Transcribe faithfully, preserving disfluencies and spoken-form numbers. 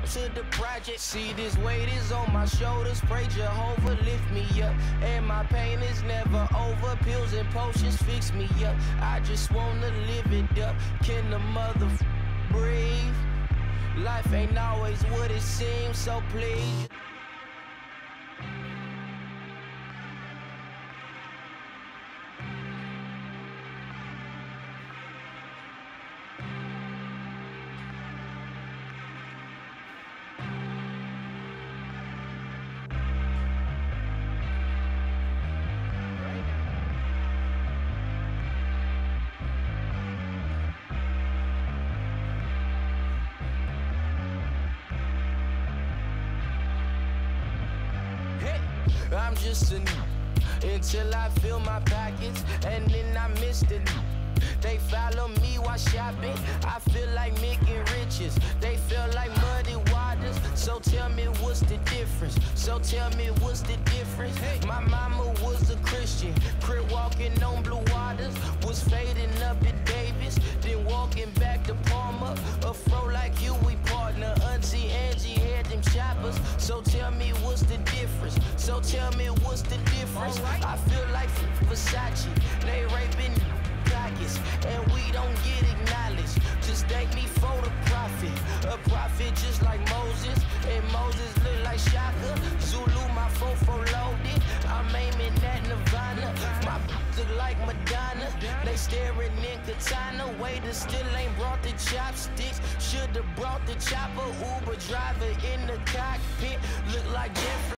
to the project. See, this weight is on my shoulders. Pray Jehovah lift me up. And my pain is never over. Pills and potions fix me up. I just wanna live it up. Can the mother breathe? Life ain't always what it seems, so please. I'm just a new until I fill my pockets, and then I missed it. They follow me while shopping. I feel like making riches. They feel like muddy waters. So tell me what's the difference? So tell me what's the difference? My mama was a Christian, crib walking on blue waters. Was fading up at Davis, then walking back to Palmer. A fro like you, we partner. Auntie Angie had them choppers. So tell me what's the difference? So tell me what's the difference? I feel like Versace. They raping pockets, and we don't get acknowledged. Just thank me for the prophet. A prophet just like Moses, and Moses look like Shaka. Zulu, my fofo loaded. I'm aiming at Nirvana. My look like Madonna. They staring in katana. Waiter still ain't brought the chopsticks. Should've brought the chopper. Uber driver in the cockpit. Look like Jeffrey.